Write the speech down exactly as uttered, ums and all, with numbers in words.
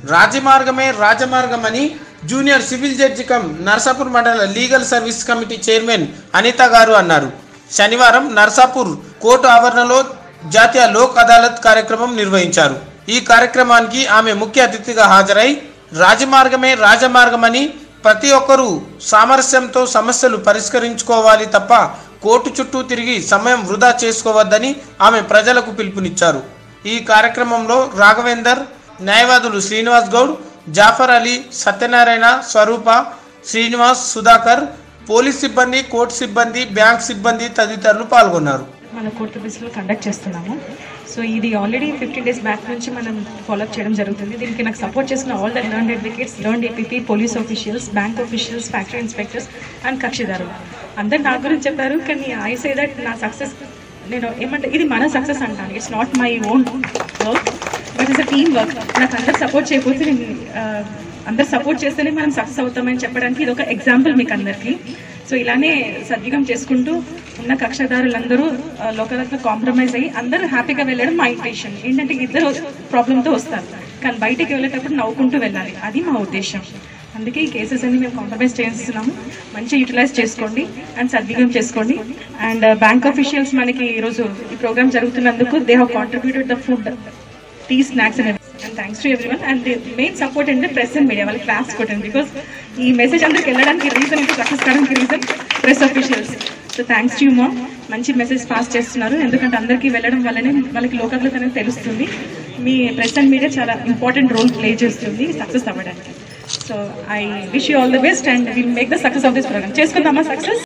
రాజమార్గమే రాజమార్గమని junior civil judge cum Narsapur మండల legal service committee chairman Anitha గారు అన్నారు. శనివారం నర్సాపూర్ కోర్టు ఆవరణలో జాతీయ లోక్ అదాలత్ కార్యక్రమం నిర్వహించారు. ఈ కార్యక్రమానికి ఆమె ముఖ్య అతిథిగా హాజరై రాజమార్గమే రాజమార్గమని ప్రతి ఒక్కరూ సామరస్యంతో సమస్యలు పరిష్కరించుకోవాలి తప్ప కోర్టు చుట్టూ తిరిగి సమయం వృధా చేసుకోవద్దని ఆమె ప్రజలకు పిలుపునిచ్చారు. ఈ కార్యక్రమంలో రాఘవేందర్, న్యాయవాదులు శ్రీనివాస్ గౌడ్, జాఫర్ అలీ, సత్యనారాయణ, స్వరూప, శ్రీనివాస్, సుధాకర్, పోలీస్ సిబ్బంది, కోర్టు సిబ్బంది, బ్యాంక్ సిబ్బంది తదితరులు పాల్గొన్నారు. మన కోర్టు ఆఫీస్లో కండక్ట్ చేస్తున్నాము. సో ఇది ఆల్రెడీ ఫిఫ్టీన్ డేస్ బ్యాక్ నుంచి మనం ఫాలోఅప్ చేయడం జరుగుతుంది. దీనికి నాకు సపోర్ట్ చేసిన all the learned advocates, learned APP, police officials, bank officials, factory inspectors and కక్షిదారులు అందరు నా గురించి చెప్పారు. కానీ ఐ సే దట్ నా సక్సెస్ నేను ఏమంటే ఇది మన సక్సెస్ అంటాను. It's not my own work but it's a team work. నాకు అందరు సపోర్ట్ చేయకపోతే నేను అందరు సపోర్ట్ చేస్తేనే మనం సక్సెస్ అవుతామని చెప్పడానికి ఇది ఒక ఎగ్జాంపుల్ మీకు అందరికీ. సో ఇలానే సద్విగం చేసుకుంటూ ఉన్న కక్షదారులందరూ లోకల్గా కాంప్రమైజ్ అయ్యి అందరూ హ్యాపీగా వెళ్ళడం మా ఇంటెన్షన్. ఏంటంటే ఇద్దరు ప్రాబ్లంతో వస్తారు కానీ బయటికి వెళ్ళేటప్పుడు నవ్వుకుంటూ వెళ్ళాలి, అది మా ఉద్దేశం. అందుకే ఈ కేసెస్ అన్ని మేము కాంప్రమైజ్ చేస్తున్నాము. మంచిగా యూటిలైజ్ చేసుకోండి అండ్ సద్విగం చేసుకోండి. అండ్ బ్యాంక్ ఆఫీషియల్స్ మనకి ఈరోజు ఈ ప్రోగ్రామ్ జరుగుతున్నందుకు they have contributed the food, tea, snacks and and thanks to everyone. And the main support అంటే ప్రెస్ అండ్ మీడియా వాళ్ళకి క్లాస్ కొట్టండి. బికాస్ ఈ మెసేజ్ అందరికి వెళ్ళడానికి రీజన్ ఇంకా సక్సెస్ కావడానికి reason press officials. So thanks to you మా, మంచి మెసేజ్ పాస్ చేస్తున్నారు. ఎందుకంటే అందరికీ వెళ్ళడం వల్లనే వాళ్ళకి లోకల్గా అనేది తెలుస్తుంది. మీ ప్రెస్ అండ్ మీడియా చాలా ఇంపార్టెంట్ రోల్ ప్లే చేస్తుంది సక్సెస్ అవ్వడానికి. So I wish you all the best and will make the success of this program. చేసుకుందామా సక్సెస్?